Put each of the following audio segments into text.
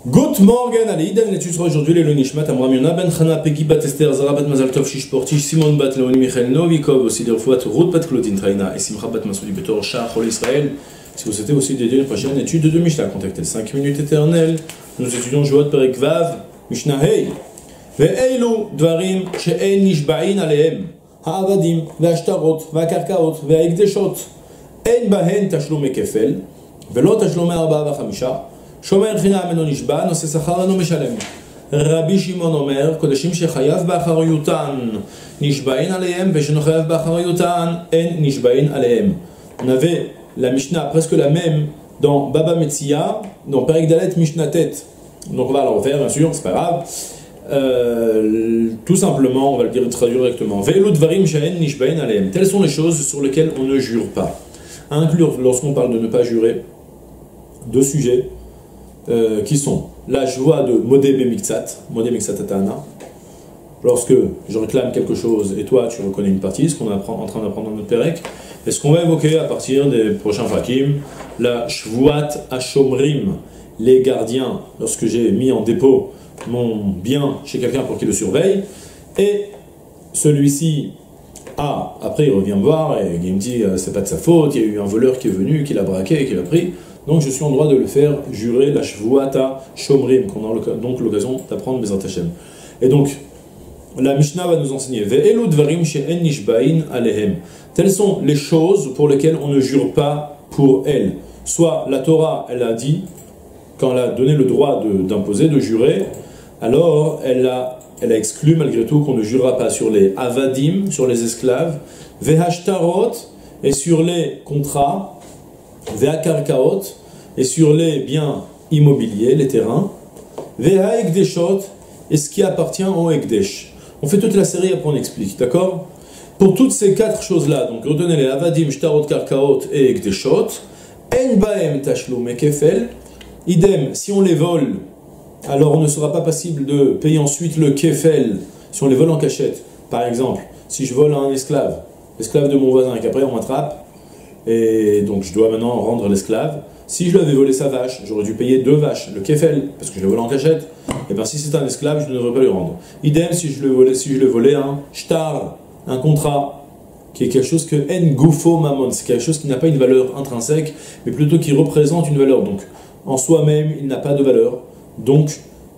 Good morning, allez, Iden, l'étude sera aujourd'hui les Nishmat, Amram Yona, Ben Chana, Peggy Bat Esther, Zara Bat Mazal Tov, Shish Portish, Simon Bat Leoni Michael Novikov, aussi des Refouat, Ruth Bat Claudine Traina, et Simcha Bat Masoudi Betor, Shah, Chol Israël. Si vous souhaitez aussi dédier une prochaine étude de Mishnah, contactez 5 minutes éternelles. Nous étudions Jouot Perek Vav, Mishnah Hey. Ve'eilu dvarim she'en nishba'in alehem, ha'avadim, ve'ashtarot, ve'akarkaot, ve'aikdeshot, en bahen tashlumei kefel, ve'lo tashlumei arba'a v'chamisha. שומר חינם אינו נשבע, נושא שכר אינו משלם. רבי שמעון אומר, קודשים שחייב באחריותן נשבעין עליהם, ושאינו חייב באחריותן אין נשבעין עליהם. On avait la Mishnah presque la même dans Baba Metzia, dans Perek Dalet Mishnah Tet. Donc on va la refaire bien sûr, c'est pas grave. Tout simplement, on va le dire traduire directement. Ve'elu dvarim she'en nishba'in alehem. Telles sont les choses sur lesquelles on ne jure pas. À inclure lorsqu'on parle de ne pas jurer, deux sujets. Qui sont la joie de Modé Bemiktsat, Modé Miktsatana, lorsque je réclame quelque chose et toi tu reconnais une partie, ce qu'on est en train d'apprendre dans notre Perek, et ce qu'on va évoquer à partir des prochains Fakim, la Shvuat Hashomrim, les gardiens, lorsque j'ai mis en dépôt mon bien chez quelqu'un pour qu'il le surveille, et celui-ci après il revient me voir et il me dit c'est pas de sa faute, il y a eu un voleur qui est venu, qui l'a braqué et qui l'a pris. Donc je suis en droit de le faire jurer la Shvuata Shomrim, qu'on a donc l'occasion d'apprendre Bezrat Hashem. Et donc, la Mishnah va nous enseigner Ve'elu dvarim she'en nishba'in alehem. Telles sont les choses pour lesquelles on ne jure pas pour elles. Soit la Torah, elle a dit, quand elle a donné le droit d'imposer, de jurer, alors elle a exclu malgré tout qu'on ne jurera pas sur les avadim, sur les esclaves, ve'hashtarot, et sur les contrats, ve'akarkaot, et sur les biens immobiliers, les terrains, ve'aekdeshot, et ce qui appartient au ekdesh. On fait toute la série, après on explique, d'accord? Pour toutes ces quatre choses-là, donc retenez les avadim, shtarot, karkaot et ekdeshot, en baem tashlum et kefel, idem, si on les vole, alors on ne sera pas passible de payer ensuite le kefel, si on les vole en cachette. Par exemple, si je vole un esclave, l'esclave de mon voisin, et qu'après on m'attrape, et donc je dois maintenant rendre l'esclave. Si je lui avais volé sa vache, j'aurais dû payer 2 vaches, le kefel, parce que je l'ai volé en cachette. Et bien si c'est un esclave, je ne devrais pas lui rendre. Idem si je lui volais un shtar, un contrat, qui est quelque chose que en gufo mamon, c'est quelque chose qui n'a pas une valeur intrinsèque, mais plutôt qui représente une valeur. Donc en soi-même, il n'a pas de valeur. Donc,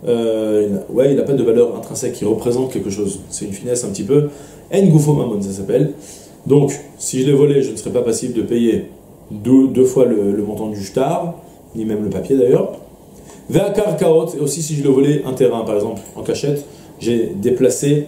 il n'a pas de valeur intrinsèque qui représente quelque chose. C'est une finesse un petit peu. En gufo mamon, ça s'appelle. Donc, si je l'ai volé, je ne serai pas passible de payer deux fois le montant du shtar, ni même le papier d'ailleurs. Ve'akarkaot, et aussi si je l'ai volé un terrain, par exemple, en cachette, j'ai déplacé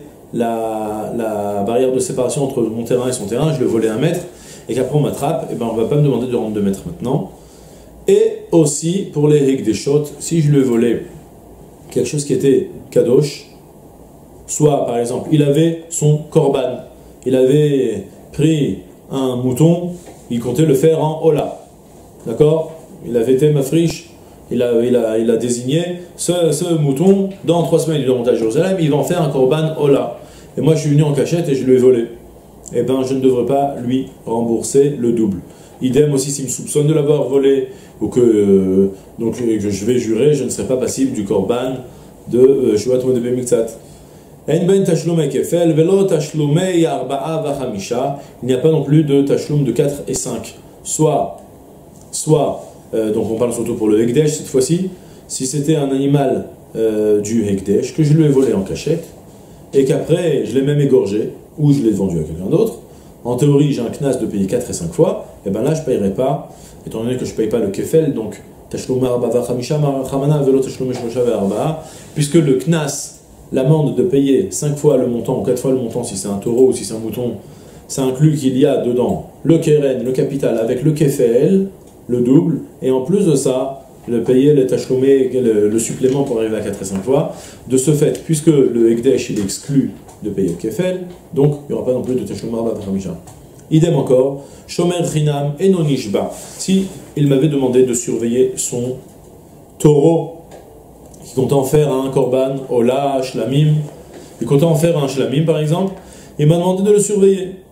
la barrière de séparation entre mon terrain et son terrain, je l'ai volé 1 mètre, et qu'après on m'attrape, et ben on ne va pas me demander de rendre 2 mètres maintenant. Et aussi, pour les hekdeshot, si je lui ai volé quelque chose qui était kadosh, soit par exemple, il avait son korban, il avait pris un mouton, il comptait le faire en Ola. D'accord? Il avait été mafriche, il a désigné ce mouton, dans 3 semaines il doit monter à Jérusalem, il va en faire un korban Ola. Et moi je suis venu en cachette et je lui ai volé. Eh bien je ne devrais pas lui rembourser le double. Idem aussi s'il me soupçonne de l'avoir volé, ou que je vais jurer, je ne serai pas passible du korban de Shvuat Modé Bemiktsat. Il n'y a pas non plus de tashlum de 4 et 5. Soit donc on parle surtout pour le Hekdesh cette fois-ci, si c'était un animal du Hekdesh, que je lui ai volé en cachette, et qu'après je l'ai même égorgé, ou je l'ai vendu à quelqu'un d'autre, en théorie j'ai un knas de payer 4 et 5 fois, et bien là je ne payerai pas, étant donné que je ne paye pas le kefel, donc tashlum arba vachamisha marachamana velo tashlum shlosha ve'arba, puisque le knas, l'amende de payer 5 fois le montant ou 4 fois le montant si c'est un taureau ou si c'est un mouton, ça inclut qu'il y a dedans le keren, le capital avec le kefel, le double, et en plus de ça, le payer, le tachloumé, le supplément pour arriver à 4 et 5 fois. De ce fait, puisque le Hekdesh il exclut de payer le kefel, donc il n'y aura pas non plus de tachloum arba vachamisha. Idem encore, shomer chinam eno nishba. Si il m'avait demandé de surveiller son taureau, qui comptait en faire un korban, ola, shlamim, il comptait en faire un shlamim par exemple, il m'a demandé de le surveiller.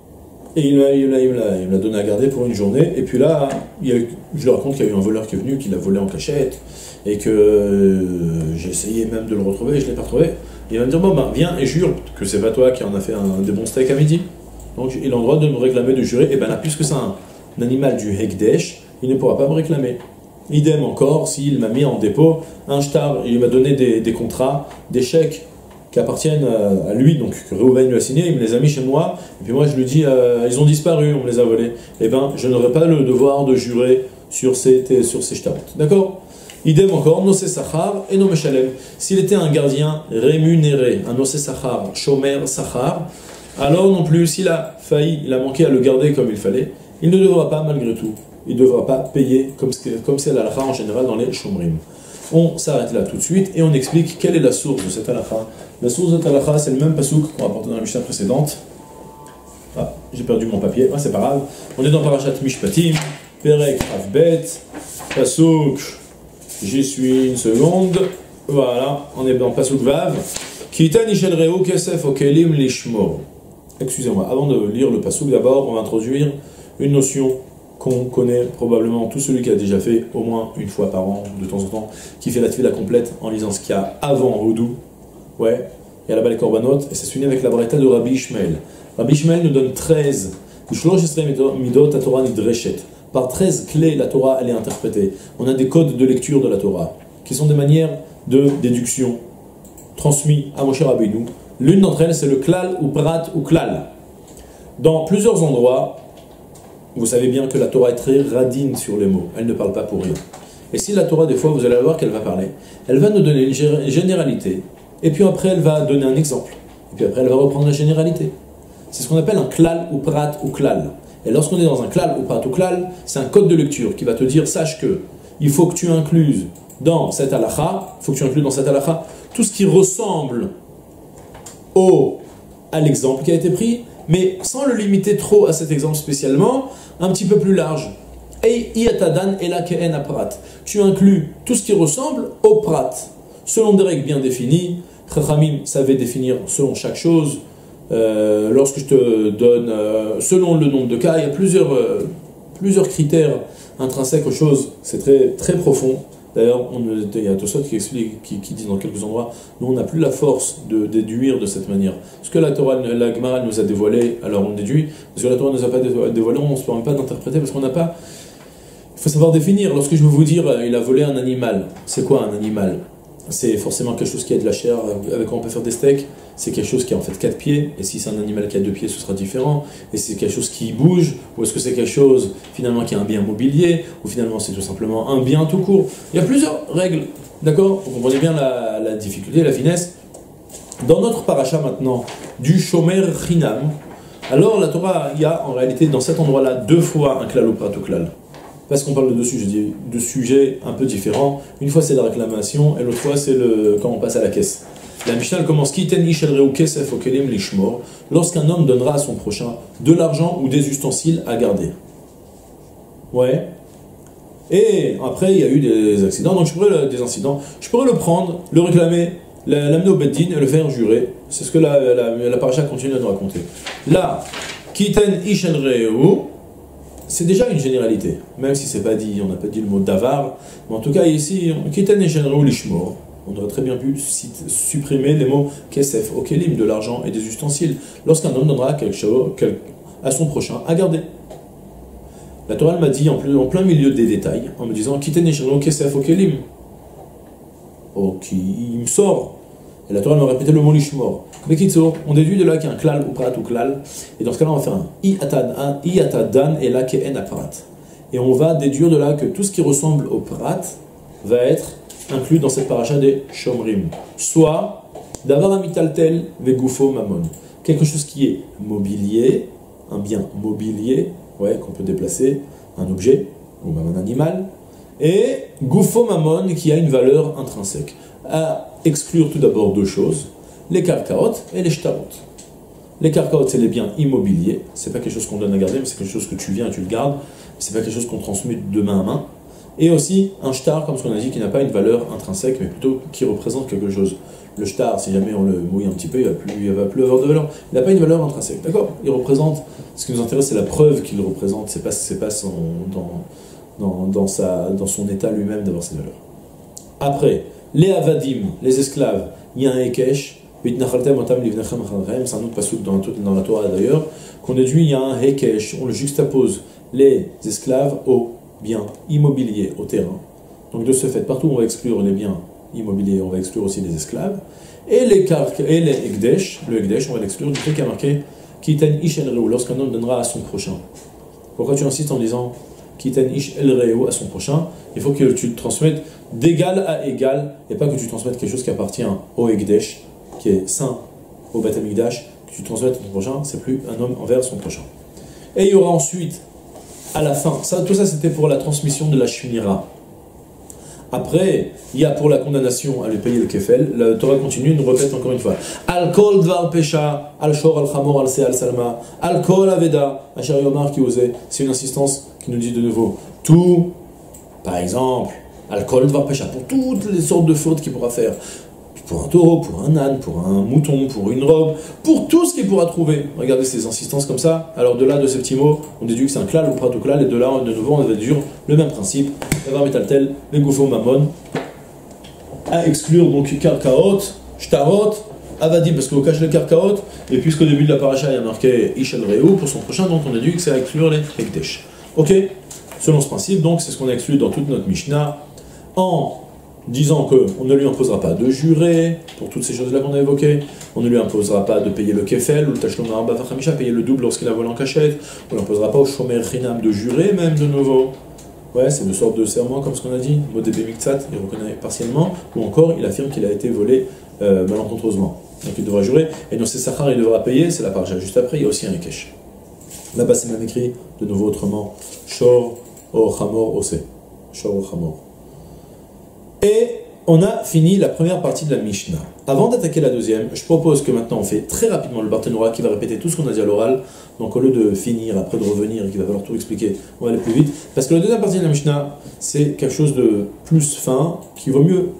Et il me l'a donné à garder pour une journée. Et puis là, je lui raconte qu'il y a eu un voleur qui est venu, qui l'a volé en cachette, et que j'ai essayé même de le retrouver, et je ne l'ai pas retrouvé. Il va me dire, bon ben viens et jure que c'est pas toi qui en a fait des bons steaks à midi. Donc il a le droit de me réclamer, de jurer. Et ben là, puisque c'est un animal du Hekdesh, il ne pourra pas me réclamer. Idem encore, s'il m'a mis en dépôt un shtar, il m'a donné des contrats, des chèques qui appartiennent à lui, donc que Reuven lui a signé, il me les a mis chez moi, et puis moi je lui dis, ils ont disparu, on me les a volés. Eh ben, je n'aurai pas le devoir de jurer sur ces shtarot. D'accord? Idem encore, Nosé Sachar et No Meshalem. S'il était un gardien rémunéré, un Nosé Sachar, Shomer Sachar, alors non plus, s'il a failli, il a manqué à le garder comme il fallait, il ne devra pas, malgré tout, il ne devra pas payer comme c'est la halakha en général dans les Shomrim. On s'arrête là tout de suite et on explique quelle est la source de cette halakha. La source de cette halakha, c'est le même pasouk qu'on a apporté dans la Mishnah précédente. Ah, j'ai perdu mon papier, c'est pas grave. On est dans Parashat Mishpatim, Perek Avbet, pasouk, j'y suis une seconde. Voilà, on est dans pasouk Vav. Kitan Ishel Reu Kesef Okelim Lishmor. Excusez-moi, avant de lire le pasouk, d'abord, on va introduire une notion qu'on connaît probablement, tout celui qui a déjà fait au moins une fois par an, de temps en temps, qui fait la tefila complète en lisant ce qu'il y a avant Houdou. Ouais, il y a là-bas les korbanot, et c'est suivi avec la braïta de Rabbi Ishmael. Rabbi Ishmael nous donne 13. Par 13 clés, la Torah, elle est interprétée. On a des codes de lecture de la Torah, qui sont des manières de déduction transmis à Moshe Rabbeinu. L'une d'entre elles, c'est le klal ou prat ou klal. Dans plusieurs endroits, vous savez bien que la Torah est très radine sur les mots. Elle ne parle pas pour rien. Et si la Torah, des fois, vous allez voir qu'elle va parler, elle va nous donner une généralité, et puis après, elle va donner un exemple. Et puis après, elle va reprendre la généralité. C'est ce qu'on appelle un klal ou prat ou klal. Et lorsqu'on est dans un klal ou prat ou klal, c'est un code de lecture qui va te dire, sache que il faut que tu incluses dans cette halakha, tout ce qui ressemble à l'exemple qui a été pris, mais sans le limiter trop à cet exemple spécialement, un petit peu plus large. Tu inclus tout ce qui ressemble au prat, selon des règles bien définies. Chachamim savait définir selon chaque chose. Lorsque je te donne, selon le nombre de cas, il y a plusieurs critères intrinsèques aux choses. C'est très, très profond. D'ailleurs, il y a Tosot qui explique, qui dit dans quelques endroits, nous on n'a plus la force de déduire de cette manière. Ce que la Gemara nous a dévoilé, alors on déduit. Ce que la Torah ne nous a pas dévoilé, on ne se permet pas d'interpréter parce qu'on n'a pas. Il faut savoir définir. Lorsque je veux vous dire, il a volé un animal. C'est quoi un animal? C'est forcément quelque chose qui a de la chair, avec quoi on peut faire des steaks. C'est quelque chose qui a en fait 4 pieds, et si c'est un animal qui a 2 pieds, ce sera différent. Et c'est quelque chose qui bouge, ou est-ce que c'est quelque chose finalement qui a un bien mobilier, ou finalement c'est tout simplement un bien tout court. Il y a plusieurs règles, d'accord? Vous comprenez bien la difficulté, la finesse. Dans notre paracha maintenant, du Shomer Chinam, alors la Torah, il y a en réalité dans cet endroit-là 2 fois un klal ou prat ou klal. Parce qu'on parle de deux sujets un peu différents. Une fois c'est la réclamation, et l'autre fois c'est quand on passe à la caisse. La Mishnah commence lorsqu'un homme donnera à son prochain de l'argent ou des ustensiles à garder. Ouais. Et après il y a eu des accidents, donc je pourrais le prendre, le réclamer, l'amener au beddin et le faire jurer. C'est ce que la paracha continue à nous raconter. Là, kiten ishen reu, c'est déjà une généralité, même si c'est pas dit, on n'a pas dit le mot davar, mais en tout cas ici, kiten ishen reu lishmor. On aurait très bien pu supprimer les mots kesef, okelim, de l'argent et des ustensiles, lorsqu'un homme donnera quelque chose à son prochain à garder. La Torah m'a dit en plein milieu des détails, en me disant kiten ishen kesef, okelim. Il me sort. Et la Torah m'a répété le mot lishmor. Mais kitso, on déduit de là qu'il y a un klal ou prat ou klal, et dans ce cas-là on va faire un iatadan et là qu'en aprat. Et on va déduire de là que tout ce qui ressemble au prat va être inclus dans cette paracha des Shomrim. Soit d'avoir un mitaltel vegufo mamon, quelque chose qui est mobilier, un bien mobilier, qu'on peut déplacer, un objet, ou même un animal, et gufo mamon qui a une valeur intrinsèque. À exclure tout d'abord 2 choses, les karkaot et les shtarot. Les karkaot, c'est les biens immobiliers, c'est pas quelque chose qu'on donne à garder, mais c'est quelque chose que tu viens et tu le gardes, c'est pas quelque chose qu'on transmet de main à main. Et aussi un shtar, comme ce qu'on a dit, qui n'a pas une valeur intrinsèque, mais plutôt qui représente quelque chose. Le shtar, si jamais on le mouille un petit peu, il va plus avoir de valeur. Il n'a pas une valeur intrinsèque, d'accord? Il représente, ce qui nous intéresse, c'est la preuve qu'il représente, c'est pas dans son état lui-même d'avoir cette valeur. Après, les avadim, les esclaves, il y a un hekesh, c'est un autre passouk dans la Torah d'ailleurs, qu'on déduit, il y a un hekesh, on le juxtapose les esclaves aux biens immobiliers, au terrain. Donc de ce fait, partout on va exclure les biens immobiliers, on va exclure aussi les esclaves, et les ekdesh, le ekdesh, on va l'exclure du fait qu'il y a marqué Kiten ish el reu, lorsqu'un homme donnera à son prochain. Pourquoi tu insistes en disant Kiten ish el reu à son prochain? Il faut que tu transmettes d'égal à égal, et pas que tu transmettes quelque chose qui appartient au ekdesh, qui est saint au Beth Amikdash, que tu transmettes à ton prochain, c'est plus un homme envers son prochain. Et il y aura ensuite, à la fin, tout ça c'était pour la transmission de la shmira. Après, il y a pour la condamnation à lui payer le kefel, la Torah continue, nous répète encore une fois. Al-kol dvar pesha, al-shor al-chamor al-se al-salma, al-kol aveda, Asher Yomar qui osait. C'est une insistance qui nous dit de nouveau tout, par exemple, al-kol dvar pesha, pour toutes les sortes de fautes qu'il pourra faire. Pour un taureau, pour un âne, pour un mouton, pour une robe, pour tout ce qu'il pourra trouver. Regardez ces insistances comme ça. Alors de là, de ces petits mots, on déduit que c'est un klal ou pratoklal, et de là, de nouveau, on déduit le même principe. D'avoir métaltel, les goufo mamon, à exclure donc karkaot, shtarot, avadi, parce qu'on cache les karkaot, et puisqu'au début de la paracha, il y a marqué ishel reu pour son prochain, donc on déduit que c'est à exclure les hekdesh. Ok? Selon ce principe, donc, c'est ce qu'on a exclu dans toute notre Mishnah, en disant qu'on ne lui imposera pas de jurer, pour toutes ces choses-là qu'on a évoquées, on ne lui imposera pas de payer le kefel, ou le tashlom arba vachamisha, payer le double lorsqu'il a volé en cachette, on ne lui imposera pas au shomer chinam de jurer, même de nouveau. Ouais, c'est une sorte de serment, comme ce qu'on a dit, modébé miktsat, il reconnaît partiellement, ou encore il affirme qu'il a été volé malencontreusement. Donc il devra jurer, et dans ses sachar, il devra payer, c'est la parja. Juste après, il y a aussi un hekesh. Là-bas, c'est même écrit, de nouveau autrement, shor o chamor ose. Shor o chamor. Et on a fini la première partie de la Mishnah. Avant d'attaquer la deuxième, je propose que maintenant on fait très rapidement le Barthénora qui va répéter tout ce qu'on a dit à l'oral. Donc au lieu de finir, après de revenir et qu'il va falloir tout expliquer, on va aller plus vite. Parce que la deuxième partie de la Mishnah, c'est quelque chose de plus fin, qui vaut mieux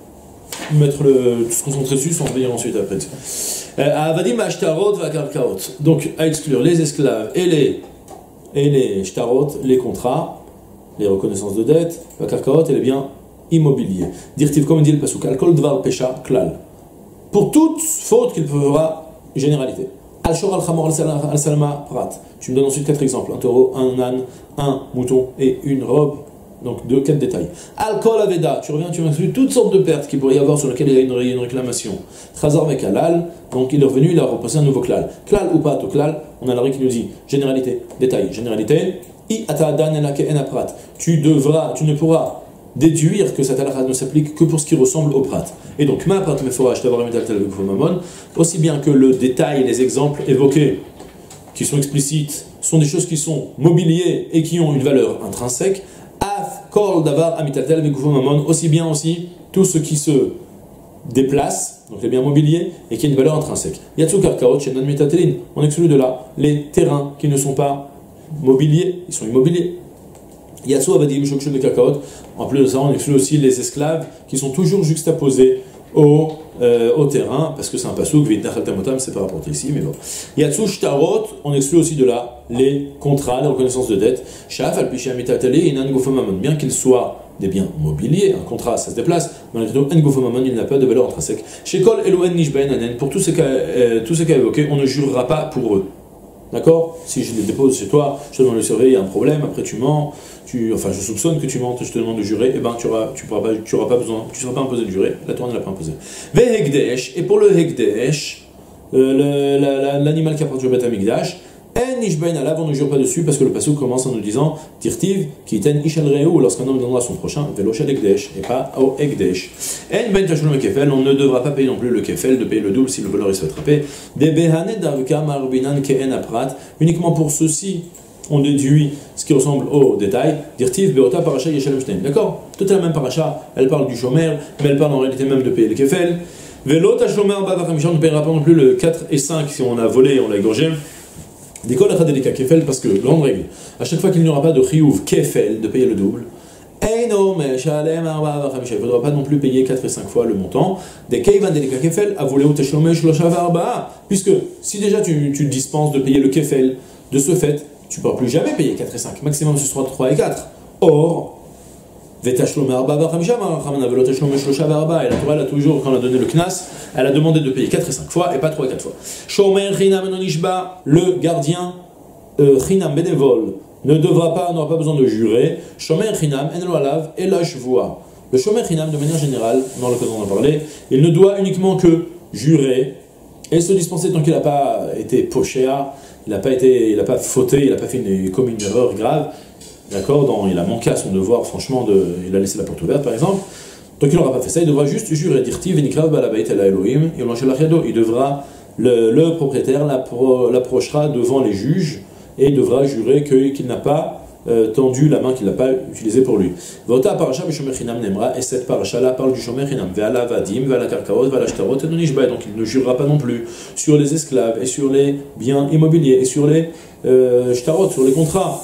se concentrer dessus sans revenir ensuite après. Avadim ashtarot va karkaot. Donc à exclure les esclaves et les shtarot, les contrats, les reconnaissances de dette, va karkaot et les biens immobilier. Dire-t-il, comme dit le pasuk, al-kol dvar pesha klal. Pour toute faute qu'il fera, généralité. Al-shor al-chamor al-salma prat. Tu me donnes ensuite 4 exemples. Un taureau, un âne, un mouton et une robe. Donc 4 détails. Al-kol aveda. Tu reviens, tu m'inclus toutes sortes de pertes qu'il pourrait y avoir sur lesquelles il y a une réclamation. Chazar vek halal. Donc il est revenu, il a reposé un nouveau klal. Klal ou pas, au klal, on a la règle qui nous dit généralité, détail, généralité. I ata'adan elake en prat. Tu ne pourras déduire que cette halakha ne s'applique que pour ce qui ressemble au prat. Et donc, ma prat meforach d'avoir mis tel mamon, aussi bien que le détail, les exemples évoqués, qui sont explicites, sont des choses qui sont mobiliers et qui ont une valeur intrinsèque, af kol davar amitaltel mamon, aussi bien aussi tout ce qui se déplace, donc les biens mobiliers, et qui a une valeur intrinsèque. Yatsu karkaot shenan mitatelin, on exclut de là les terrains qui ne sont pas mobiliers, ils sont immobiliers. Yatsu avadim shokshel de karkaot. En plus de ça, on exclut aussi les esclaves qui sont toujours juxtaposés au terrain, parce que c'est un passouk, v'itnachal tamotam, c'est pas rapporté ici, mais bon. Yatsu shtarot, on exclut aussi de là les contrats, les reconnaissances de dette. Shaf al pisha mitatali inan gofomamon, bien qu'ils soient des biens mobiliers, un contrat ça se déplace, mais en gofomamon, il n'a pas de valeur intrinsèque. Shekol eloen nishben anen, pour tout ce qu'a évoqué, on ne jurera pas pour eux. D'accord? Si je les dépose chez toi, je te demande de surveiller, il y a un problème, après tu mens, je soupçonne que tu mentes, je te demande de jurer, et ben tu seras pas imposé de jurer, la Torah ne l'a pas imposé. Ve hekdesh, et pour le hekdesh, l'animal qui appartient au Beth Amikdash, en nishbain alav, on ne jure pas dessus, parce que le pasuk commence en nous disant, tirtiv, ki ten ishel reu, lorsqu'un homme donnera à son prochain, velo shel hekdesh, et pas au hekdesh. En ben tashlum kefel, on ne devra pas payer non plus le kefel, de payer le double si le voleur il se fait attraper. De behane davka marbinan keen aprat, uniquement pour ceci, on déduit ce qui ressemble au détail, dirtiv beota paracha yeshalem shneim. D'accord? Toute la même paracha, elle parle du shomer, mais elle parle en réalité même de payer le kefel. Velo tashlum arba vachamisha, on ne payera pas non plus le 4 et 5 si on a volé, on l'a égorgé. D'école à Kefel, parce que, grande règle, à chaque fois qu'il n'y aura pas de chiyuv kefel, de payer le double, Ve'eno meshalem arba'a v'chamisha. Il ne faudra pas non plus payer 4 et 5 fois le montant. Des keivan delika kefel avuleu teshlomei shlosha ve'arba'a. Puisque si déjà tu dispenses de payer le kefel, de ce fait, tu ne pourras plus jamais payer 4 et 5. Maximum ce sera 3 et 4. Or, et la Torah elle a toujours, quand elle a donné le knas, elle a demandé de payer 4 et 5 fois et pas 3 et 4 fois. Le gardien chinam bénévole n'aura pas besoin de jurer. Shomer chinam en lo alav et la shvoa. Le shomer chinam, de manière générale, dans l'occasion d'en parler, il ne doit uniquement que jurer et se dispenser tant qu'il n'a pas été pochéa, il n'a pas fauté, il n'a pas fait comme une erreur grave. D'accord, il a manqué à son devoir, franchement, il a laissé la porte ouverte, par exemple. Donc il n'aura pas fait ça, il devra juste jurer, dire il devra, le propriétaire l'approchera devant les juges et il devra jurer qu'il n'a pas tendu la main, qu'il n'a pas utilisée pour lui. Et cette paracha-là parle du shomer chinam. Donc il ne jurera pas non plus sur les esclaves et sur les biens immobiliers et sur les shtarot, sur les contrats.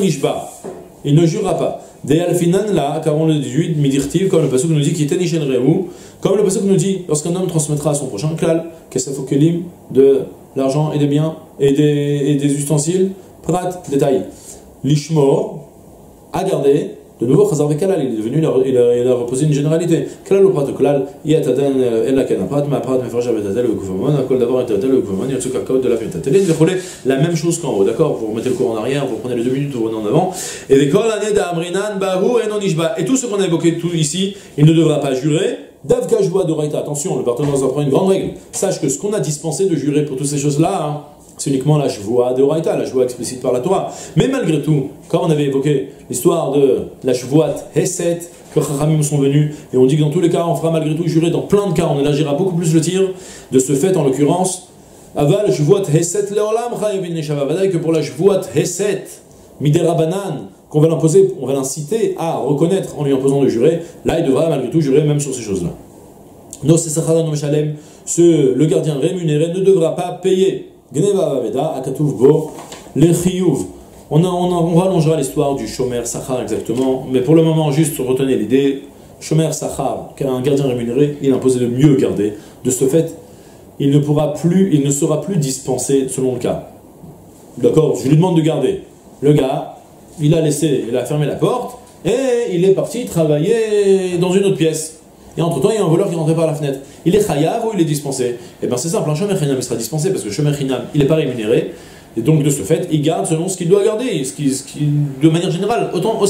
Il ne jurera pas. Des alfinan là, car on le dit, midirtiv, comme le pasuk nous dit, qui était nishen rehu, comme le pasuk nous dit, lorsqu'un homme transmettra à son prochain klal, kesafokelim, de l'argent et des biens et des ustensiles, prat, détail. Lishmor, à garder, de nouveau, Chazar Vekalal, il est devenu, il a reposé une généralité. Kalal ou prat, kalal, yatadan, elakan, prat, ma prat, mefarja betatel, le gouvernement, akol d'abord etatel, le gouvernement, yatsuka kaot de la petatel, la même chose qu'en haut, d'accord? Vous remettez le cours en arrière, vous prenez les 2 minutes, vous revenez en avant. Et des kol année d'amrinan, bahu, et non ishba. Et tout ce qu'on a évoqué tout ici, il ne devra pas jurer. Davka jvoa de raita. Attention, le partenaire nous apprend une grande règle. Sache que ce qu'on a dispensé de jurer pour toutes ces choses-là, c'est uniquement la shvoa de Horaïta, la shvoa explicite par la Torah. Mais malgré tout, quand on avait évoqué l'histoire de la shvoat Hesed, que Chachamim sont venus, et on dit que dans tous les cas, on fera malgré tout jurer, dans plein de cas, on élargira beaucoup plus le tir, de ce fait, en l'occurrence, aval shvoat Hesed leolam chayevin neshama vadaï, que pour la shvoat Hesed, midera banan, qu'on va l'imposer, on va l'inciter à reconnaître en lui imposant de jurer, là, il devra malgré tout jurer même sur ces choses-là. No sesachada no meshalem, le gardien rémunéré ne devra pas payer. Gneva Vaveda, Akatuv Bo, les Chiyuv. On rallongera l'histoire du Shomer Sachar exactement, mais pour le moment, juste retenez l'idée Shomer Sachar, un gardien rémunéré, il est imposé de mieux garder. De ce fait, il ne sera plus dispensé selon le cas. D'accord, je lui demande de garder. Le gars, il a fermé la porte et il est parti travailler dans une autre pièce. Et entre-temps, il y a un voleur qui est rentré par la fenêtre. Il est chayav ou il est dispensé? Eh bien c'est simple, un shomer chinam il sera dispensé parce que le shomer chinam il n'est pas rémunéré. Et donc de ce fait, il garde selon ce qu'il doit garder. De manière générale,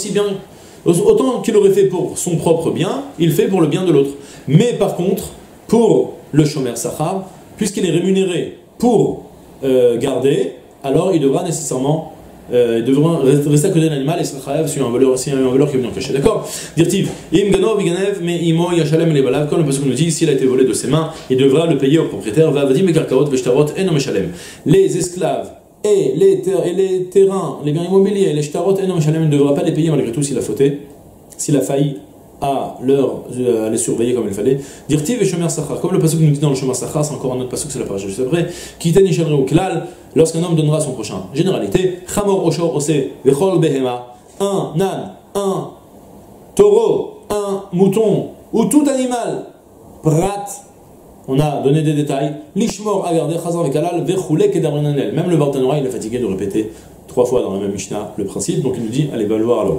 autant qu'il aurait fait pour son propre bien, il fait pour le bien de l'autre. Mais par contre, pour le shomer sachar, puisqu'il est rémunéré pour garder, alors il devra nécessairement rester à côté de l'animal et sera chayav s'il y a un voleur qui est venu en cacher. D'accord? Dirtiv, im ganov iganev me imo yashalem le balav. Comme le pasuk nous dit, s'il a été volé de ses mains, il devra le payer au propriétaire. Va vadim ekarkaot veshtarot eno meshalem. Les esclaves et les terrains, les biens immobiliers, les shtarot eno meshalem, il ne devra pas les payer malgré tout s'il a fauté, s'il a failli à les surveiller comme il fallait. Dirtiv et shomer sachar. Comme le pasuk nous dit dans le shomer sachar, c'est encore un autre pasuk, c'est la paracha juste après. Kiten nishen reu klal. Lorsqu'un homme donnera à son prochain. Généralité, chamor oshor ose vechol behema, un âne, un taureau, un mouton ou tout animal, prat. On a donné des détails. Lishmor à garder, chazar vekalal vechule kedabrinanel. Même le bartanora, il est fatigué de répéter 3 fois dans la même Mishnah le principe, donc il nous dit, allez, va le voir alors.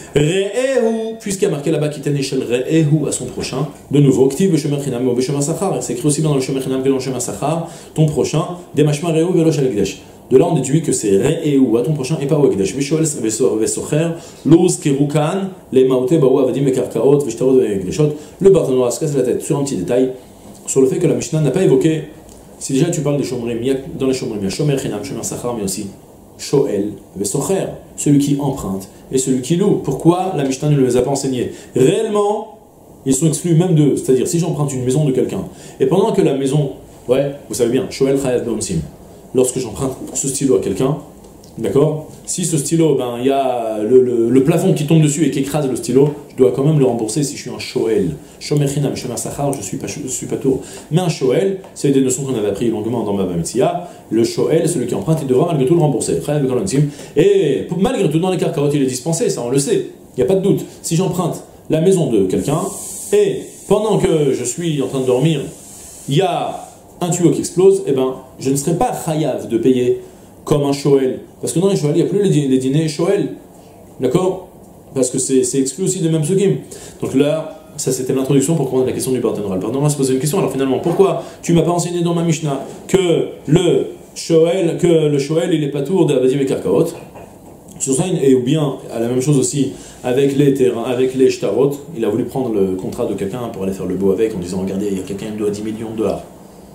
Re'ehu, puisqu'il y a marqué là-bas Kiten Eshel Re'ehu à son prochain, de nouveau, Ktiv Beshomer Chinam ou Beshomer Sachar, c'est écrit aussi bien dans le Shomer Chinam que dans le Shomer Sachar, ton prochain, Demashma Re'ehu Velosh Al Ekdesh. De là on déduit que c'est Re'ehu à ton prochain et pas au Ekdesh. Veshoel Vesocher, Louz Kerukan, les Maote Baou Avadim Ekarkaot, Veshtarot Ekdeshot. Le Barthénois se casse la tête sur un petit détail, sur le fait que la Mishnah n'a pas évoqué, si déjà tu parles des Shomrim, dans les Shomrim, il y a Shomer Chinam, Shomer Sachar, mais aussi Shoel Vesocher, celui qui emprunte et celui qui loue. Pourquoi la Mishnah ne les a pas enseignés? Réellement, ils sont exclus même d'eux. C'est-à-dire, si j'emprunte une maison de quelqu'un, et pendant que la maison, vous savez bien, Shoel Chayav Be'onsim, lorsque j'emprunte ce stylo à quelqu'un, d'accord? Si ce stylo, il y a le plafond qui tombe dessus et qui écrase le stylo, je dois quand même le rembourser si je suis un Shoel. Shomer Chinam, Shomer Sachar, je suis pas tour. Mais un Shoel, c'est des notions qu'on avait appris longuement dans Bava Metzia. Le Shoel, celui qui emprunte, il devra malgré tout le rembourser. Et malgré tout, dans les karkaot, il est dispensé, ça on le sait. Il n'y a pas de doute. Si j'emprunte la maison de quelqu'un, et pendant que je suis en train de dormir, il y a un tuyau qui explose, eh ben, je ne serai pas chayav de payer comme un shoel. Parce que dans les shoel, il n'y a plus les dîners shoel. D'accord? Parce que c'est exclu aussi des mêmes psukim. Donc là, ça c'était l'introduction pour comprendre la question du partenariat. Le partenariat se posait une question, alors finalement, pourquoi tu m'as pas enseigné dans ma Mishnah que le shoel il est pas tour d'Avadim et Karkaot? Et ou bien, à la même chose aussi, avec les terrains, avec les shtarot, il a voulu prendre le contrat de quelqu'un pour aller faire le beau avec en disant, regardez, il y a quelqu'un qui me doit 10 millions de dollars.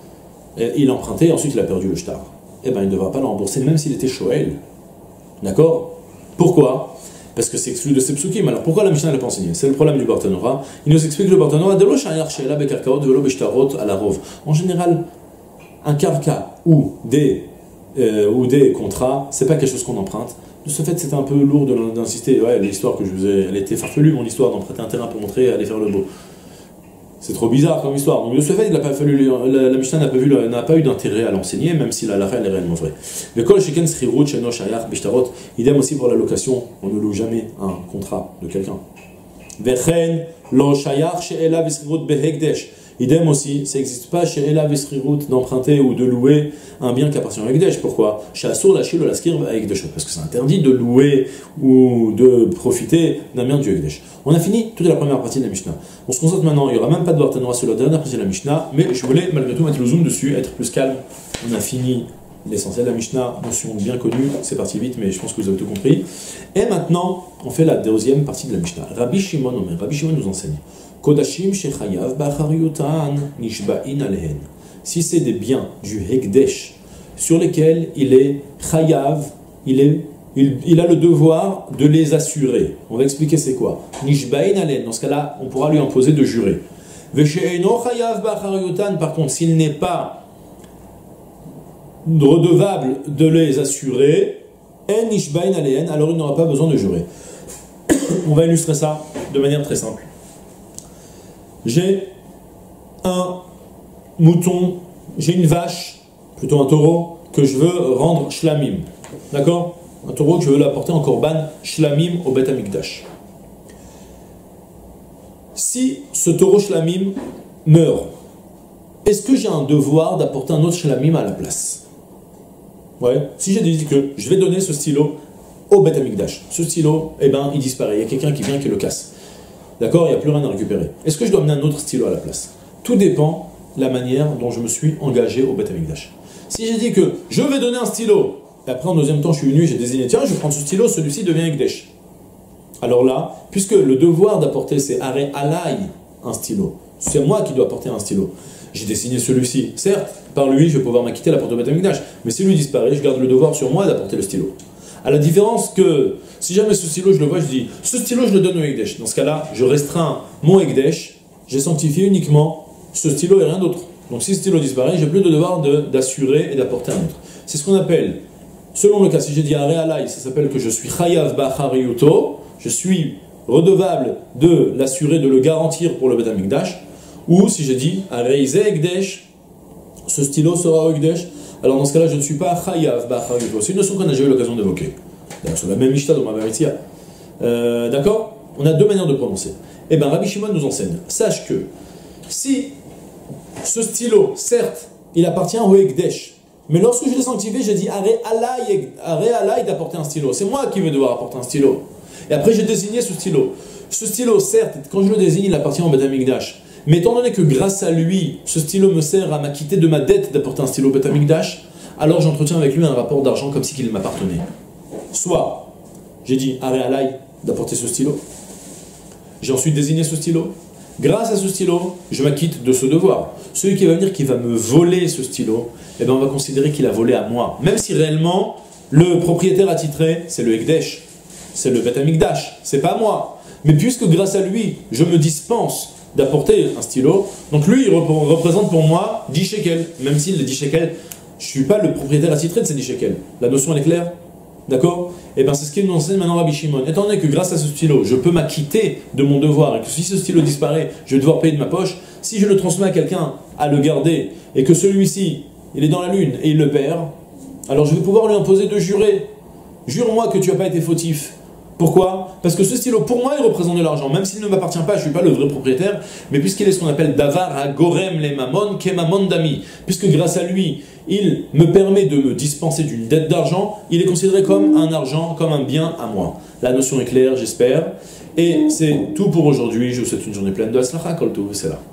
Et il a emprunté, et ensuite il a perdu le shtar. Eh bien, il ne devra pas le rembourser, même s'il était shoel. D'accord? Pourquoi? Parce que c'est exclu de ses psukim. Alors pourquoi la Mishnah ne l'a pas enseigné? C'est le problème du Bartanora. Il nous explique le Bartanora de l'Oshayar Sheela Bekarkaot Velo Beshtarot à la Rov. En général, un karka ou des contrats, c'est pas quelque chose qu'on emprunte. De ce fait, c'était un peu lourd d'insister. Ouais, l'histoire que je vous ai, elle était farfelue, mon histoire d'emprunter un terrain pour montrer et aller faire le beau. C'est trop bizarre comme histoire. Donc de ce fait, il n'a pas fallu, la Mishnah n'a pas eu d'intérêt à l'enseigner, même si la lacha elle est réellement vraie. Le kol sheken srirut sheno shayach bishtarot. Idem aussi pour la location. On ne loue jamais un contrat de quelqu'un. Vechen lo shayach she'ela visrirut behekdesh. Idem aussi, ça n'existe pas chez Ela Visrirut d'emprunter ou de louer un bien qui appartient à Ekdesh. Pourquoi? Chez Asur la Shil la Skir à Ekdesh. Parce que c'est interdit de louer ou de profiter d'un bien du Ekdesh. On a fini toute la première partie de la Mishnah. On se concentre maintenant, il n'y aura même pas de Bartanora sur la dernière partie de la Mishnah, mais je voulais malgré tout mettre le zoom dessus, être plus calme. On a fini l'essentiel de la Mishnah, notion bien connue, c'est parti vite, mais je pense que vous avez tout compris. Et maintenant, on fait la deuxième partie de la Mishnah. Rabbi Shimon nous enseigne. Kodashim shechayav ba'achariotan nishba'in alehen. Si c'est des biens du Hekdesh sur lesquels il est chayav, il a le devoir de les assurer. On va expliquer c'est quoi. Nishba'in alehen, dans ce cas-là, on pourra lui imposer de jurer. Veshe'eno chayav ba'achariotan, par contre, s'il n'est pas redevable de les assurer, en nishba'in alehen, alors il n'aura pas besoin de jurer. On va illustrer ça de manière très simple. J'ai un mouton, j'ai une vache, plutôt un taureau, que je veux rendre shlamim. D'accord? Un taureau que je veux l'apporter en korban shlamim au Beth Amikdash. Si ce taureau shlamim meurt, est-ce que j'ai un devoir d'apporter un autre shlamim à la place? Ouais. Si j'ai dit que je vais donner ce stylo au Beth Amikdash, ce stylo, eh ben, il disparaît. Il y a quelqu'un qui vient qui le casse. D'accord? Il n'y a plus rien à récupérer. Est-ce que je dois amener un autre stylo à la place? Tout dépend de la manière dont je me suis engagé au Beth Amikdash. Si j'ai dit que je vais donner un stylo, et après en deuxième temps je suis venu, j'ai désigné, tiens, je vais prendre ce stylo, celui-ci devient Ekdesh. Alors là, puisque le devoir d'apporter c'est arrêt alay un stylo, c'est moi qui dois apporter un stylo. J'ai désigné celui-ci. Certes, par lui, je vais pouvoir m'acquitter la porte au Beth Amikdash, mais si lui disparaît, je garde le devoir sur moi d'apporter le stylo. À la différence que, si jamais ce stylo, je le vois, je dis, ce stylo, je le donne au Ekdesh. Dans ce cas-là, je restreins mon Ekdesh, j'ai sanctifié uniquement ce stylo et rien d'autre. Donc si ce stylo disparaît, j'ai plus de devoir d'assurer et d'apporter un autre. C'est ce qu'on appelle, selon le cas, si j'ai dit aré alay, ça s'appelle que je suis chayav ba'achariyuto, je suis redevable de l'assurer, de le garantir pour le Beth Amikdash, ou si j'ai dit aré izeh Ekdesh, ce stylo sera au Ekdesh, alors dans ce cas-là, je ne suis pas chayav ba'achariyuto. C'est une notion qu'on a déjà eu l'occasion d'évoquer. D'ailleurs, sur la même Mishnah dans ma Baritia. D'accord? On a deux manières de prononcer. Eh bien, Rabbi Shimon nous enseigne. Sache que si ce stylo, certes, il appartient au Ekdesh, mais lorsque je l'ai sanctifié, j'ai dit arrêt alay d'apporter un stylo. C'est moi qui vais devoir apporter un stylo. Et après, j'ai désigné ce stylo. Ce stylo, certes, quand je le désigne, il appartient au Beth Amikdash. Mais étant donné que grâce à lui, ce stylo me sert à m'acquitter de ma dette d'apporter un stylo au Beth Amikdash, alors j'entretiens avec lui un rapport d'argent comme si il m'appartenait. Soit, j'ai dit arrêt alay d'apporter ce stylo. J'ai ensuite désigné ce stylo. Grâce à ce stylo, je m'acquitte de ce devoir. Celui qui va venir, qui va me voler ce stylo, eh ben on va considérer qu'il a volé à moi. Même si réellement, le propriétaire attitré, c'est le Ekdesh, c'est le Beth Amikdash, c'est pas moi. Mais puisque grâce à lui, je me dispense d'apporter un stylo, donc lui, il représente pour moi 10 shekels. Même s'il est 10 shekels, je ne suis pas le propriétaire attitré de ces 10 shekels. La notion, elle est claire? D'accord? Et bien c'est ce qu'il nous enseigne maintenant Rabbi Shimon. Étant donné que grâce à ce stylo, je peux m'acquitter de mon devoir, et que si ce stylo disparaît, je vais devoir payer de ma poche, si je le transmets à quelqu'un à le garder, et que celui-ci, il est dans la lune, et il le perd, alors je vais pouvoir lui imposer de jurer. Jure-moi que tu n'as pas été fautif Pourquoi? Parce que ce stylo, pour moi, il représente de l'argent, même s'il ne m'appartient pas, je ne suis pas le vrai propriétaire, mais puisqu'il est ce qu'on appelle davar ha-gorem le mamon ke-mamon dami, puisque grâce à lui, il me permet de me dispenser d'une dette d'argent, il est considéré comme un argent, comme un bien à moi. La notion est claire, j'espère. Et c'est tout pour aujourd'hui. Je vous souhaite une journée pleine de Hatzlacha, Kol Tov, c'est là.